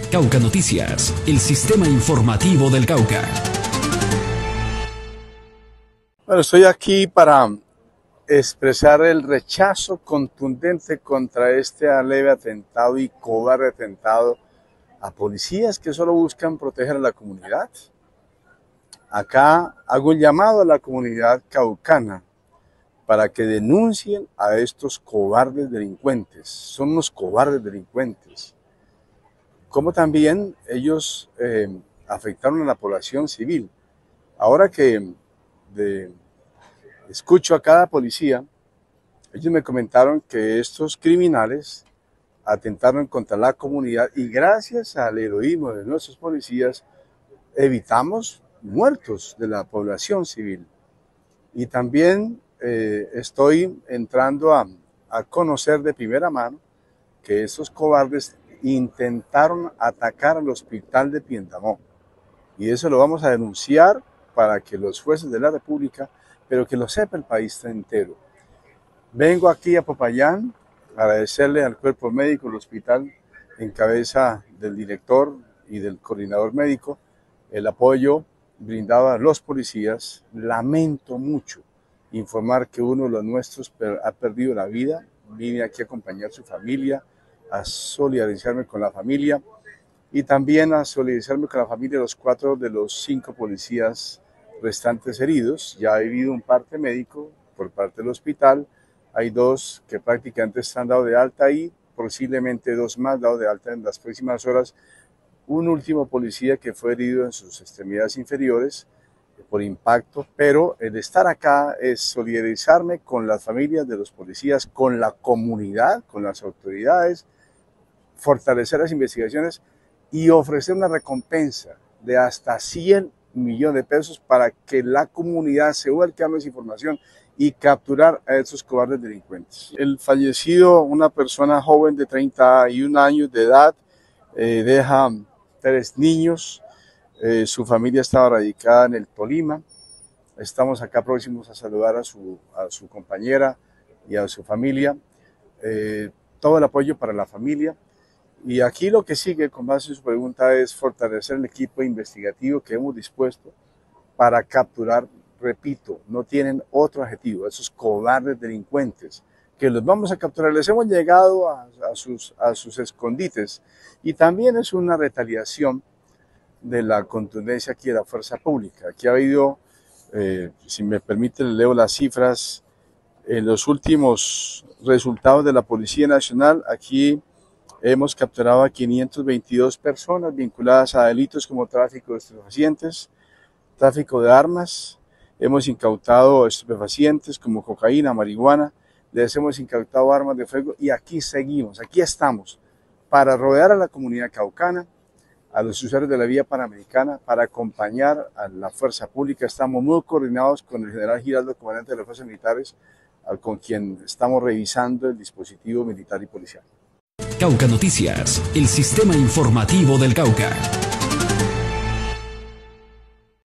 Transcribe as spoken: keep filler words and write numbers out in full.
Cauca Noticias, el sistema informativo del Cauca. Bueno, estoy aquí para expresar el rechazo contundente contra este leve atentado y cobarde atentado a policías que solo buscan proteger a la comunidad. Acá hago un llamado a la comunidad caucana para que denuncien a estos cobardes delincuentes. Son unos cobardes delincuentes. Como también ellos eh, afectaron a la población civil. Ahora que de, escucho a cada policía, ellos me comentaron que estos criminales atentaron contra la comunidad y gracias al heroísmo de nuestros policías evitamos muertos de la población civil. Y también eh, estoy entrando a, a conocer de primera mano que esos cobardes intentaron atacar al hospital de Piendamó. Y eso lo vamos a denunciar para que los jueces de la República, pero que lo sepa el país entero. Vengo aquí a Popayán a agradecerle al cuerpo médico del hospital, en cabeza del director y del coordinador médico, el apoyo brindado a los policías. Lamento mucho informar que uno de los nuestros ha perdido la vida. Vine aquí a acompañar a su familia, a solidarizarme con la familia y también a solidarizarme con la familia de los cuatro de los cinco policías restantes heridos. Ya ha habido un parte médico por parte del hospital, hay dos que prácticamente están dados de alta y posiblemente dos más dados de alta en las próximas horas. Un último policía que fue herido en sus extremidades inferiores por impacto, pero el estar acá es solidarizarme con las familias de los policías, con la comunidad, con las autoridades, fortalecer las investigaciones y ofrecer una recompensa de hasta cien millones de pesos para que la comunidad se vuelque a esa información y capturar a esos cobardes delincuentes. El fallecido, una persona joven de treinta y un años de edad, eh, deja tres niños, eh, su familia estaba radicada en el Tolima. Estamos acá próximos a saludar a su, a su compañera y a su familia. Eh, todo el apoyo para la familia. Y aquí lo que sigue, con base en su pregunta, es fortalecer el equipo investigativo que hemos dispuesto para capturar, repito, no tienen otro objetivo, esos cobardes delincuentes, que los vamos a capturar. Les hemos llegado a, a, sus, a sus escondites y también es una retaliación de la contundencia aquí de la fuerza pública. Aquí ha habido, eh, si me permite, le leo las cifras, en los últimos resultados de la Policía Nacional. Aquí hemos capturado a quinientas veintidós personas vinculadas a delitos como tráfico de estupefacientes, tráfico de armas. Hemos incautado estupefacientes como cocaína, marihuana. Les hemos incautado armas de fuego y aquí seguimos, aquí estamos para rodear a la comunidad caucana, a los usuarios de la vía panamericana, para acompañar a la fuerza pública. Estamos muy coordinados con el general Giraldo, comandante de las fuerzas militares, con quien estamos revisando el dispositivo militar y policial. Cauca Noticias, el sistema informativo del Cauca.